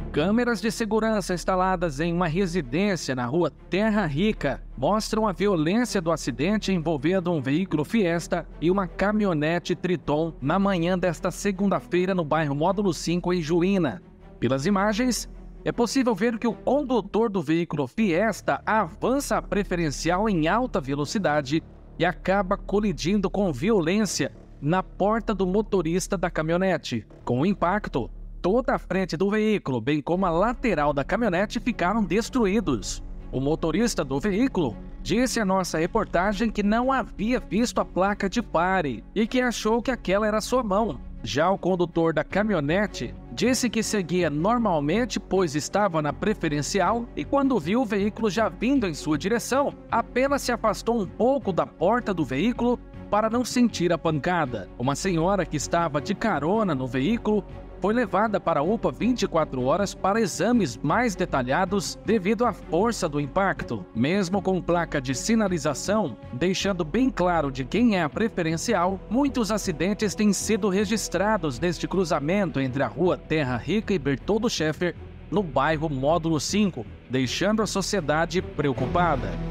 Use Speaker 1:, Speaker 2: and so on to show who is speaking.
Speaker 1: Câmeras de segurança instaladas em uma residência na rua Terra Rica mostram a violência do acidente envolvendo um veículo Fiesta e uma caminhonete Triton na manhã desta segunda-feira no bairro Módulo 5, em Juína. Pelas imagens, é possível ver que o condutor do veículo Fiesta avança a preferencial em alta velocidade e acaba colidindo com violência na porta do motorista da caminhonete. Com o impacto, toda a frente do veículo, bem como a lateral da caminhonete, ficaram destruídos. O motorista do veículo disse à nossa reportagem que não havia visto a placa de pare e que achou que aquela era sua mão. Já o condutor da caminhonete disse que seguia normalmente, pois estava na preferencial, e quando viu o veículo já vindo em sua direção, apenas se afastou um pouco da porta do veículo para não sentir a pancada. Uma senhora que estava de carona no veículo foi levada para a UPA 24 horas para exames mais detalhados devido à força do impacto. Mesmo com placa de sinalização, deixando bem claro de quem é a preferencial, muitos acidentes têm sido registrados neste cruzamento entre a rua Terra Rica e Bertoldo Scheffer, no bairro Módulo 5, deixando a sociedade preocupada.